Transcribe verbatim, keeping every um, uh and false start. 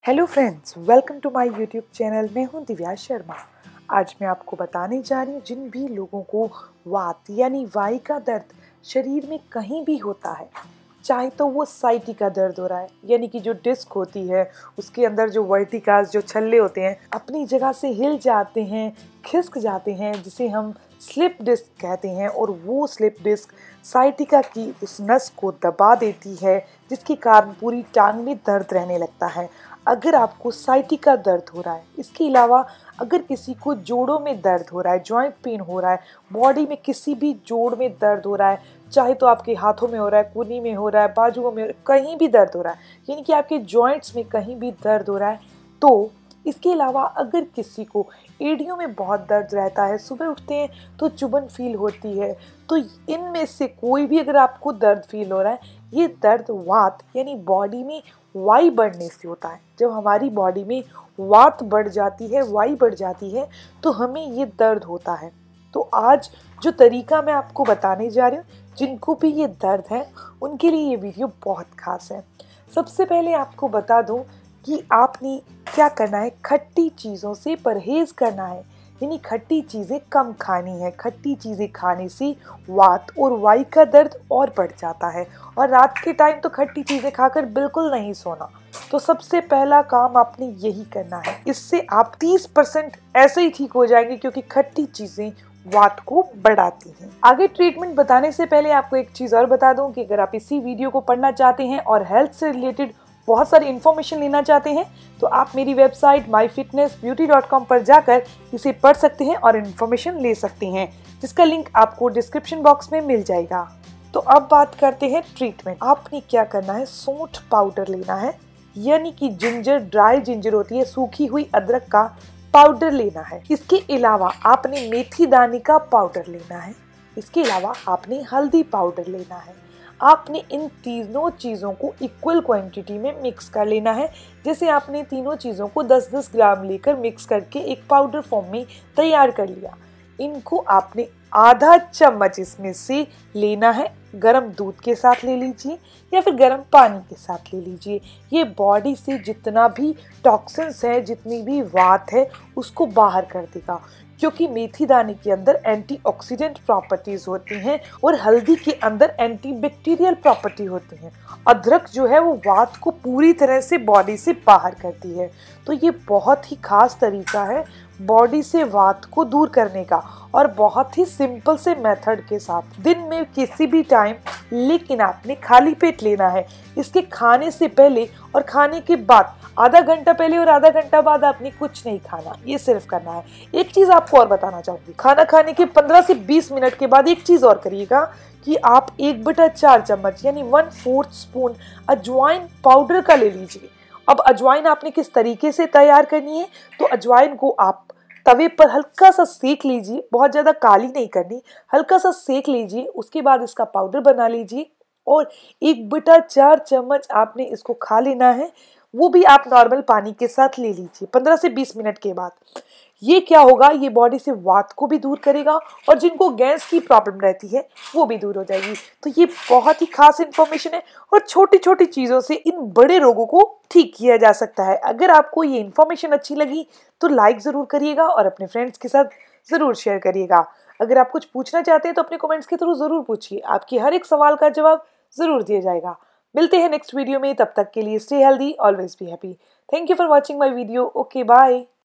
Hello friends, welcome to my YouTube channel. मैं हूं दिव्या शर्मा। आज मैं आपको बताने जा रही हूं जिन भी लोगों को वात यानी वाई का दर्द शरीर में कहीं भी होता है, चाहे तो वो साइटिका दर्द हो रहा है यानी कि जो डिस्क होती है उसके अंदर जो वर्टिकास जो छल्ले होते हैं अपनी जगह से हिल जाते हैं, खिसक जाते हैं, जिसे हम स्लिप डिस्क कहते हैं। और वो स्लिप डिस्क साइटिका की उस नस को दबा देती है, जिसके कारण पूरी टांग में दर्द रहने लगता है। अगर आपको साइटिका दर्द हो रहा है, इसके अलावा अगर किसी को जोड़ों में दर्द हो रहा है, जॉइंट पेन हो रहा है, बॉडी में किसी भी जोड़ में दर्द हो रहा है, चाहे तो आपके हाथों में हो रहा है, कूहनी में हो रहा है, बाजुओं में हो रहा है, कहीं भी दर्द हो रहा है, यानी कि आपके जॉइंट्स में कहीं भी दर्द हो रहा है, तो इसके अलावा अगर किसी को एड़ियों में बहुत दर्द रहता है, सुबह उठते हैं तो चुभन फील होती है, तो इनमें से कोई भी अगर आपको दर्द फील हो रहा है, ये दर्द वात यानी बॉडी में वाई बढ़ने से होता है। जब हमारी बॉडी में वात बढ़ जाती है, वाई बढ़ जाती है, तो हमें ये दर्द होता है। तो आज जो तरीका मैं आपको बताने जा रही हूँ, जिनको भी ये दर्द है उनके लिए ये वीडियो बहुत खास है। सबसे पहले आपको बता दूं कि आपने क्या करना है, खट्टी चीज़ों से परहेज़ करना है, यानी खट्टी चीज़ें कम खानी है। खट्टी चीज़ें खाने से वात और वाई का दर्द और बढ़ जाता है, और रात के टाइम तो खट्टी चीज़ें खाकर बिल्कुल नहीं सोना। तो सबसे पहला काम आपने यही करना है, इससे आप तीस परसेंट ऐसे ही ठीक हो जाएंगे, क्योंकि खट्टी चीज़ें वात को बढ़ाती हैं। आगे ट्रीटमेंट बताने से पहले आपको एक चीज़ और बता दूं कि अगर आप इसी वीडियो को पढ़ना चाहते हैं और हेल्थ से रिलेटेड बहुत सारी इन्फॉर्मेशन लेना चाहते हैं, तो आप मेरी website my fitness beauty dot com पर जाकर इसे पढ़ सकते हैं और इन्फॉर्मेशन ले सकते हैं, जिसका लिंक आपको डिस्क्रिप्शन बॉक्स में मिल जाएगा। तो अब बात करते हैं ट्रीटमेंट। आपने क्या करना है, सौंठ पाउडर लेना है, यानी कि जिंजर, ड्राई जिंजर होती है, सूखी हुई अदरक का पाउडर लेना है। इसके अलावा आपने मेथी दाने का पाउडर लेना है। इसके अलावा आपने हल्दी पाउडर लेना है। आपने इन तीनों चीज़ों को इक्वल क्वांटिटी में मिक्स कर लेना है। जैसे आपने तीनों चीज़ों को दस दस ग्राम लेकर मिक्स करके एक पाउडर फॉर्म में तैयार कर लिया। इनको आपने आधा चम्मच इसमें से लेना है, गर्म दूध के साथ ले लीजिए या फिर गर्म पानी के साथ ले लीजिए। ये बॉडी से जितना भी टॉक्सिन्स है, जितनी भी वात है, उसको बाहर कर देगा, क्योंकि मेथी दाने के अंदर एंटीऑक्सीडेंट प्रॉपर्टीज होती हैं और हल्दी के अंदर एंटीबैक्टीरियल प्रॉपर्टी होती हैं। अदरक जो है वो वात को पूरी तरह से बॉडी से बाहर करती है। तो ये बहुत ही खास तरीका है बॉडी से वात को दूर करने का, और बहुत ही सिंपल से मेथड के साथ, दिन में किसी भी टाइम, लेकिन आपने खाली पेट लेना है। इसके खाने से पहले और खाने के बाद आधा घंटा पहले और आधा घंटा बाद आपने कुछ नहीं खाना, ये सिर्फ करना है। एक चीज़ आपको और बताना चाहूँगी, खाना खाने के पंद्रह से बीस मिनट के बाद एक चीज़ और करिएगा कि आप एक बटा चार चम्मच यानी वन फोर्थ स्पून अजवाइन पाउडर का ले लीजिए। अब अजवाइन आपने किस तरीके से तैयार करनी है, तो अजवाइन को आप तवे पर हल्का सा सेक लीजिए, बहुत ज़्यादा काली नहीं करनी, हल्का सा सेक लीजिए। उसके बाद इसका पाउडर बना लीजिए और एक बटा चार चम्मच आपने इसको खा लेना है। वो भी आप नॉर्मल पानी के साथ ले लीजिए पंद्रह से बीस मिनट के बाद। ये क्या होगा, ये बॉडी से वात को भी दूर करेगा, और जिनको गैस की प्रॉब्लम रहती है वो भी दूर हो जाएगी। तो ये बहुत ही खास इन्फॉर्मेशन है, और छोटी छोटी चीज़ों से इन बड़े रोगों को ठीक किया जा सकता है। अगर आपको ये इन्फॉर्मेशन अच्छी लगी तो लाइक ज़रूर करिएगा और अपने फ्रेंड्स के साथ ज़रूर शेयर करिएगा। अगर आप कुछ पूछना चाहते हैं तो अपने कमेंट्स के थ्रू ज़रूर पूछिए, आपकी हर एक सवाल का जवाब ज़रूर दिया जाएगा। मिलते हैं नेक्स्ट वीडियो में, तब तक के लिए stay healthy, always be happy. Thank you for watching my video. Okay, bye.